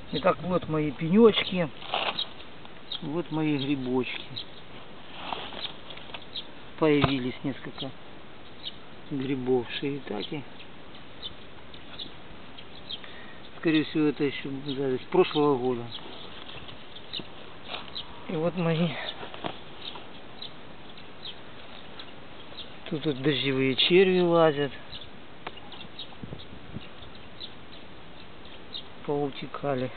Итак, вот мои пенечки, вот мои грибочки. Появились несколько грибов шиитаки. Скорее всего, это еще с прошлого года. И вот мои тут вот дождевые черви лазят. Поутекали.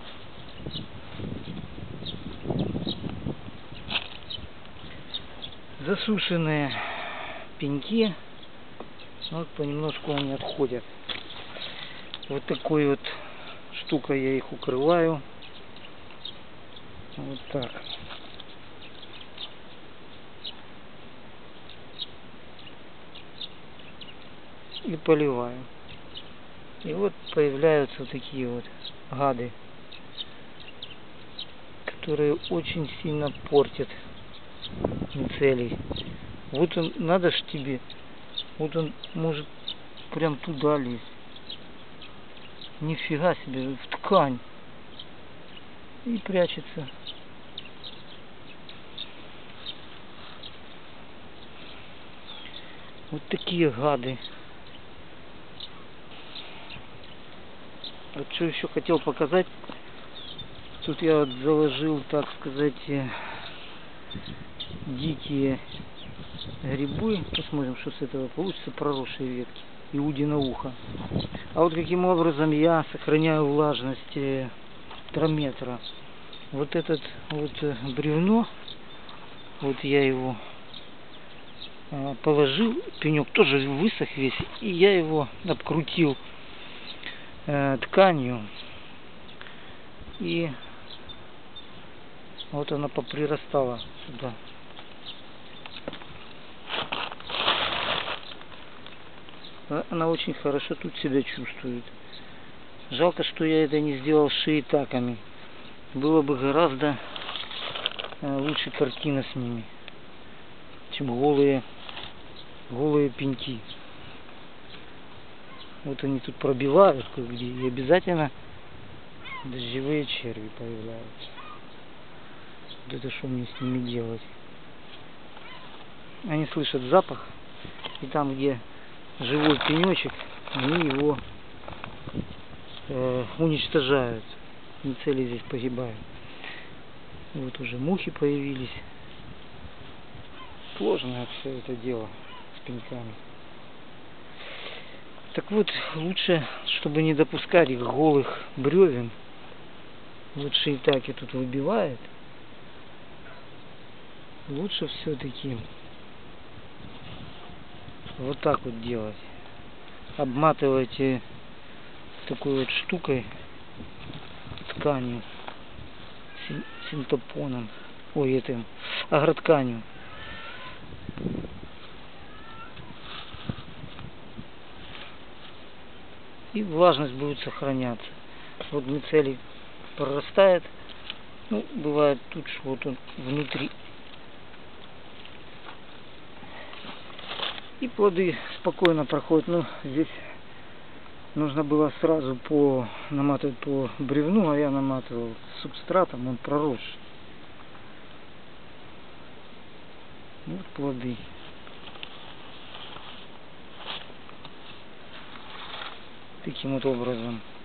Засушенные пеньки. Вот понемножку они отходят. Вот такой вот штукой я их укрываю. Вот так. И поливаю. И вот появляются вот такие вот гады, которые очень сильно портят мицелий. Вот он, надо ж тебе, вот он может прям туда лезть. Нифига себе, в ткань. И прячется. Вот такие гады. Вот что еще хотел показать. Тут я вот заложил, так сказать, дикие грибы. Посмотрим, что с этого получится. Проросшие ветки. Иудино ухо. А вот каким образом я сохраняю влажность трометра. Вот этот вот бревно, вот я его положил, пенек тоже высох весь, и я его обкрутил тканью, и вот она поприрастала сюда. Она очень хорошо тут себя чувствует. Жалко, что я это не сделал шиитаками. Было бы гораздо лучше картина с ними, чем голые пеньки. Вот они тут пробивают кое-где, и обязательно дождевые черви появляются. Вот это что мне с ними делать? Они слышат запах, и там, где живой пенечек, они его уничтожают. Мицелий здесь погибает. Вот уже мухи появились. Сложное все это дело с пеньками. Так вот, лучше, чтобы не допускать их голых бревен, вот шиитаки тут выбивает, лучше все-таки вот так вот делать. Обматывайте такой вот штукой, тканью, синтепоном, агротканью. И влажность будет сохраняться. Вот мицелий прорастает. Ну, бывает тут, что вот он внутри. И плоды спокойно проходят. Но здесь нужно было сразу наматывать по бревну, а я наматывал субстратом, он пророс. Вот плоды. Таким вот образом.